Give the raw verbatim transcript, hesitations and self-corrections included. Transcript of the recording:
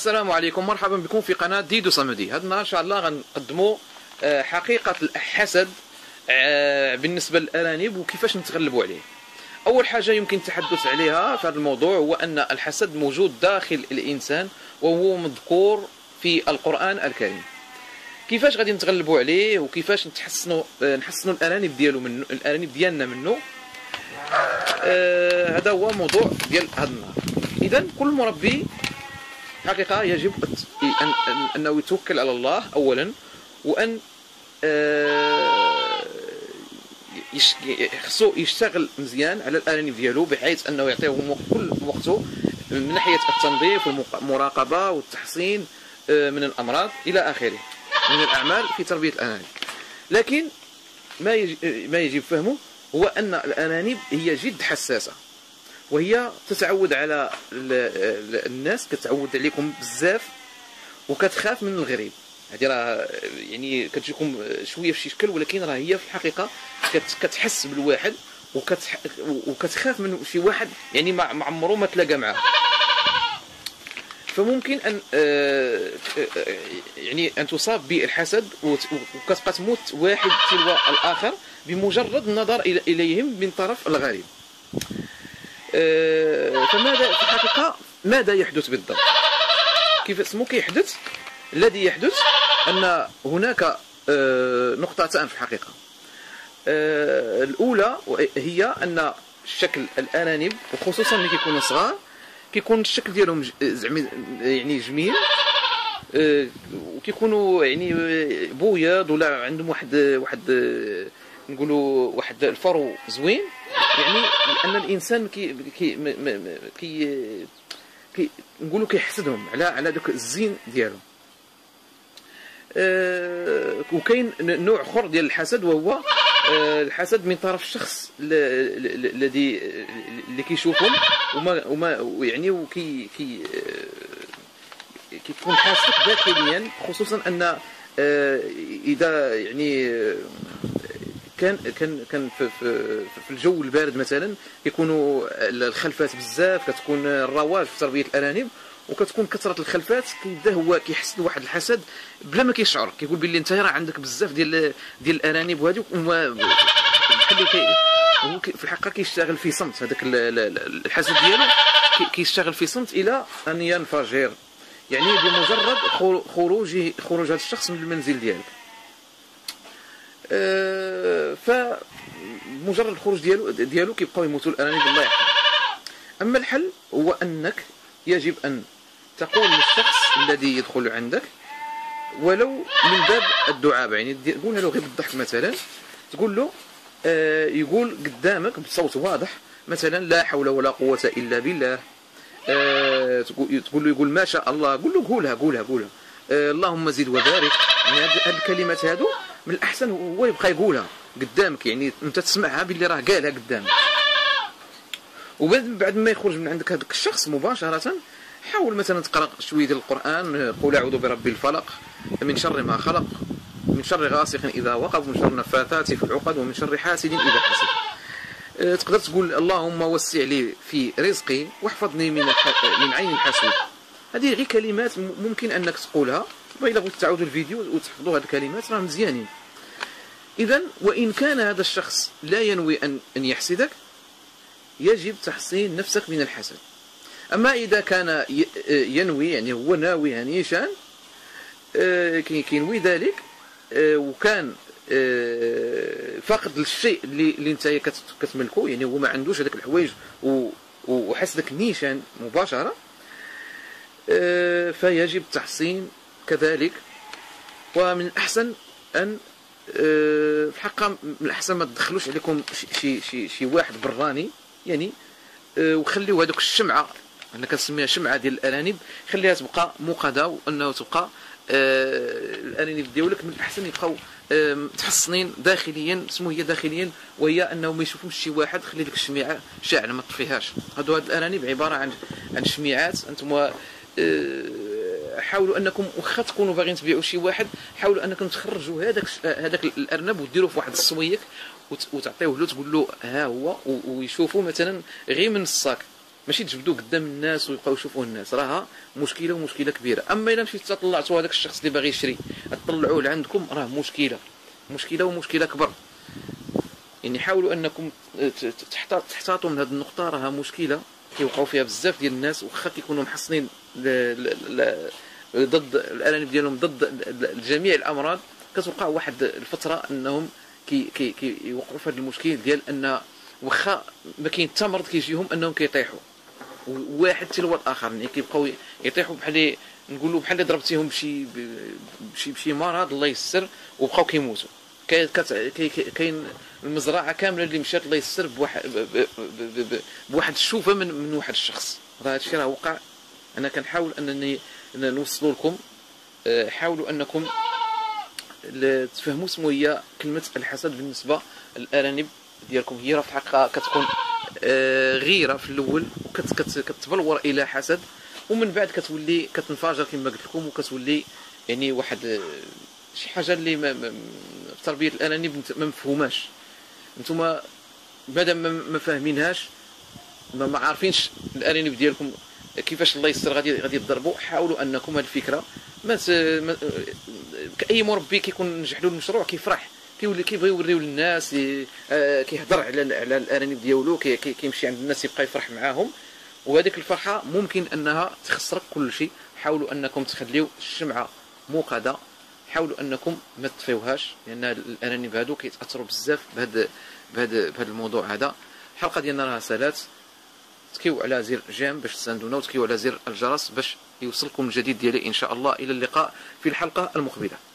السلام عليكم، مرحبا بكم في قناة ديدو صمدي. هذا النهار ان شاء الله غنقدموا حقيقة الحسد بالنسبة للأرانب وكيفاش نتغلبوا عليه. أول حاجة يمكن التحدث عليها في هذا الموضوع هو أن الحسد موجود داخل الإنسان وهو مذكور في القرآن الكريم. كيفاش غادي نتغلبوا عليه وكيفاش نتحسنوا نحسنوا الأرانب ديالو منه الأرانب ديالنا منه. آه هذا هو موضوع ديال هذا النهار. إذا كل مربي حقيقة يجب أن أنه يتوكل على الله أولا، وأن خصو يشتغل مزيان على الأرانب ديالو بحيث أنه يعطيهم كل وقته من ناحية التنظيف والمراقبة والتحصين من الأمراض إلى آخره من الأعمال في تربية الأرانب. لكن ما ما يجب فهمه هو أن الأرانب هي جد حساسة، وهي تتعود على الناس، كتعود عليكم بزاف وكتخاف من الغريب. هذه راه يعني كتجيكم شويه في شي شكل، ولكن راه هي في الحقيقه كتحس بالواحد وكتح... وكتخاف من شي واحد يعني ما عمرو ما تلاقى معاه. فممكن ان يعني ان تصاب بالحسد وكتبقى تموت واحد تلو الاخر بمجرد النظر اليهم من طرف الغريب. فماذا في الحقيقة ماذا يحدث بالضبط؟ كيف اسمه كيحدث؟ الذي يحدث أن هناك نقطتان في الحقيقة. الأولى هي أن شكل الأرانب وخصوصا ملي كيكونوا صغار كيكون الشكل ديالهم زعما يعني جميل، وكيكونوا يعني بويض ولا عندهم واحد واحد نقولوا واحد الفرو زوين، يعني لان الانسان كي كي كي, كي نقولوا كيحسدهم على على داك الزين ديالهم. أه وكاين نوع اخر ديال الحسد وهو أه الحسد من طرف الشخص الذي اللي كيشوفهم وما وما يعني وكي كي كيكون حاسد داخليا، خصوصا ان أه اذا يعني كان كان كان في, في, في الجو البارد مثلا كيكونوا الخلفات بزاف، كتكون الرواج في تربيه الارانب وكتكون كثره الخلفات، كيبدا هو كيحس بواحد الحسد بلا ما كيشعر، كيقول باللي انت راه عندك بزاف ديال ديال الارانب وهذوك بحال هو في الحقيقه كيشتغل في صمت. هذاك الحسد ديالو كيشتغل في صمت الى ان ينفجر، يعني بمجرد خروج خروج هذا الشخص من المنزل ديالك. أه فمجرد الخروج ديالو ديالو كيبقاو يموتوا الارانب الله يرحمه. اما الحل هو انك يجب ان تقول للشخص الذي يدخل عندك ولو من باب الدعابه، يعني تقولها له غير بالضحك مثلا، تقول له أه يقول قدامك بصوت واضح مثلا لا حول ولا قوه الا بالله. أه تقول له يقول ما شاء الله، قول له قولها قولها قولها أه اللهم زد وبارك. يعني هذه الكلمات هادو من الاحسن هو يبقى يقولها قدامك، يعني انت تسمعها باللي راه قالها قدامك. وبعد بعد ما يخرج من عندك هذاك الشخص مباشره حاول مثلا تقرا شويه ديال القران، قل اعوذ برب الفلق من شر ما خلق، من شر غاسق اذا وقب، من شر النفاثات في العقد، ومن شر حاسد اذا حسد. أه تقدر تقول اللهم وسع لي في رزقي واحفظني من من عين الحسود. هذه غير كلمات ممكن انك تقولها، وإلا بغيت تعاودوا الفيديو وتحفظوا هذه الكلمات راه مزيانين. إذا وإن كان هذا الشخص لا ينوي أن أن يحسدك يجب تحصين نفسك من الحسد. أما إذا كان ينوي، يعني هو ناوي نيشان كينوي ذلك وكان فاقد للشيء اللي اللي انت كتملكه، يعني هو ما عندوش هذاك الحوايج وحسدك نيشان مباشرة، فيجب تحصين كذلك. ومن الأحسن أن في الحقيقة من الأحسن ما تدخلوش عليكم شي شي شي واحد براني، يعني وخليو هذوك الشمعة، أنا كنسميها شمعة ديال الأرانب، خليها تبقى موقدة وأنه تبقى الأرانب ديالك من الأحسن يبقاو متحصنين داخليا. سمو هي داخليا، وهي أنه ما يشوفوش شي واحد، خلي ديك الشميعة شاعلة ما تطفيهاش. هادو هاد الأرانب عبارة عن عن شميعات. أنتم حاولوا انكم واخا تكونوا باغيين تبيعوا شي واحد، حاولوا انكم تخرجوا هذاك هذاك الارنب وديروه في واحد السويك وتعطيوه له، تقول له ها هو، ويشوفوا مثلا غير من الصاك ماشي تجبدوه قدام الناس ويبقاو يشوفوه الناس، راها مشكله ومشكله كبيره. اما الا مشيتوا طلعتوا هذاك الشخص اللي باغي يشري تطلعوه لعندكم، راه مشكله مشكله ومشكله كبر. يعني حاولوا انكم تحتاطوا من هذه النقطه، راها مشكله كيوقعوا فيها بزاف ديال الناس، واخا كيكونوا محصنين ضد الارانب ديالهم ضد جميع الامراض، كتوقع واحد الفتره انهم كي كي كيوقعوا في هذا المشكل ديال ان واخا ما كاين حتى مرض كيجيهم انهم كيطيحوا، واحد تلو الاخر، يعني كيبقاو يطيحوا بحال نقولوا بحال ضربتيهم بشي بشي بشي مرض الله يسر وبقاو كيموتوا. كاين المزرعه كامله اللي مشات الله يسر بواحد بواحد الشوفه من من واحد الشخص. راه هادشي راه وقع. انا كنحاول انني نوصلوا لكم، حاولوا انكم تفهموا شنو هي كلمه الحسد بالنسبه للارانب ديالكم. هي راه في الحقيقه كتكون غيره في الاول وكتبلور الى حسد، ومن بعد كتولي كتنفجر كما قلت لكم، وكتولي يعني واحد شي حاجه اللي ما في تربيه الارانب ما مفهوماش. نتوما مادام ما فاهمينهاش، ما, ما عارفينش الارانب ديالكم كيفاش الله يستر غادي غادي تضربوا، حاولوا انكم هذه الفكره ما, ما كاي مربي كيكون نجح له المشروع كيفرح، كيولي كيبغي يوريو للناس، كيهضر على على الارانب ديالو، كيمشي عند الناس يبقى يفرح معاهم، وهذيك الفرحه ممكن انها تخسرك كل شيء. حاولوا انكم تخليو الشمعه موقده، حاولوا انكم ما تطفيوهاش، لان الارانب هادو كيتاثروا بزاف بهذا بهذا بهذا الموضوع هذا. الحلقه ديالنا راه سالات، تكيو على زر جيم باش تساندونا، وتكيو على زر الجرس باش يوصلكم الجديد ديالي ان شاء الله. الى اللقاء في الحلقه المقبله.